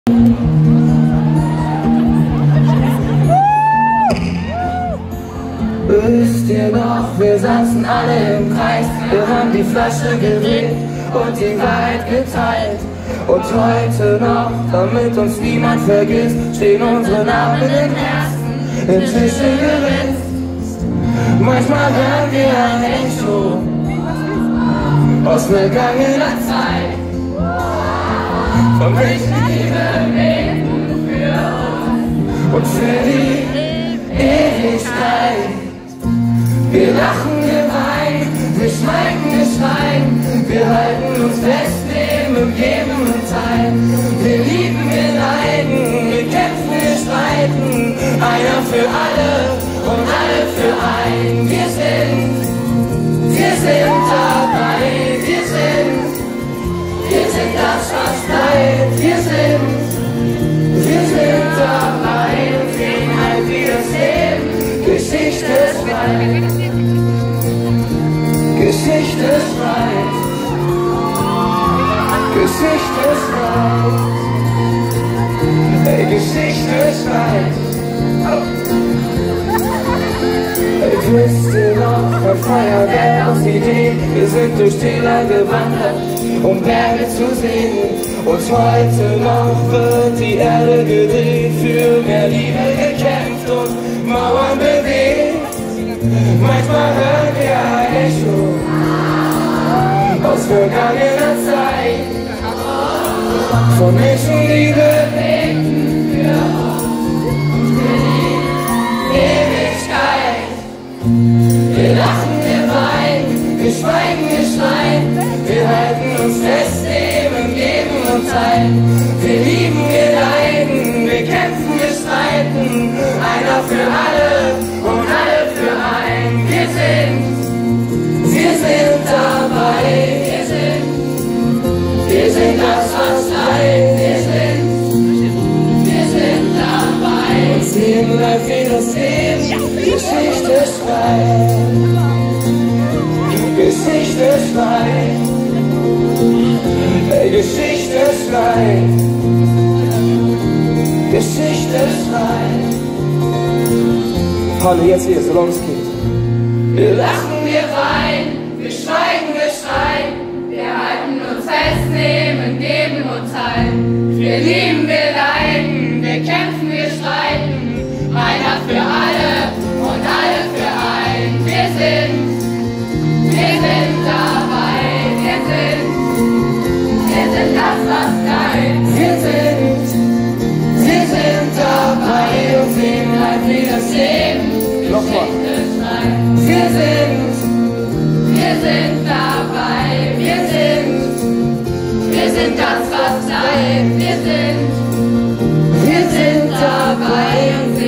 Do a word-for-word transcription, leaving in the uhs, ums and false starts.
Wisst ihr noch, wir saßen alle im Kreis, wir haben die Flasche gedreht und die Wahrheit geteilt. Und heute noch, damit uns niemand vergisst, stehen unsere Namen in den Herzen, in Tische geritzt. Manchmal hören wir ein Echo aus vergangener Zeit, von welchen Liebe beten für uns und für die Ewigkeit. Wir lachen, wir weinen, wir schweigen, wir schreien, wir halten uns fest, nehmen, geben und teilen. Wir lieben, wir leiden, wir kämpfen, wir streiten, einer für alle und alle für einen. Wir sind, wir sind dabei, wir sind, wir sind das, was bleibt. Wir sind, wir sind dabei und sehen halt, wie das Leben Geschichte schreibt. Geschichte schreibt, Geschichte schreibt, hey, Geschichte schreibt. Oh. Hey, wisst ihr noch, ein Feuerwerk aus Ideen, wir sind durch Täler gewandert, um Berge zu sehen. Und heute noch wird die Erde gedreht, für mehr Liebe gekämpft und Mauern bewegt. Manchmal hören wir ein Echo aus vergangener Zeit, von Menschen, die bewegten für uns, für die Ewigkeit. Wir lachen, wir weinen, wir schweigen, wir schreien, wir halten uns fest, nehmen, geben und teilen. Wir lieben, wir leiden, wir kämpfen, wir streiten, einer für alle und alle für einen. Wir sind, wir sind dabei, wir sind, wir sind das, was bleibt. Wir sind, wir sind dabei und sehen live, wie das Leben Geschichte schreibt. Geschichte schreibt, hey, Geschichte schreibt, Geschichte schreibt. Halle, jetzt hier, solange es geht. Wir lachen, wir weinen, wir schweigen, wir schreien, wir halten uns fest, nehmen, geben und teilen. Wir lieben, wir leiden, wir kämpfen, wir streiten, einer für alle und alle für einen. Wir sind, wir sind dabei, wir sind, wir sind das, was bleibt. Wir sind, wir sind dabei und sehen halt, wie das Leben Geschichte schreibt. Wir sind, wir sind dabei, wir sind, wir sind das, was bleibt. Wir sind, wir sind dabei und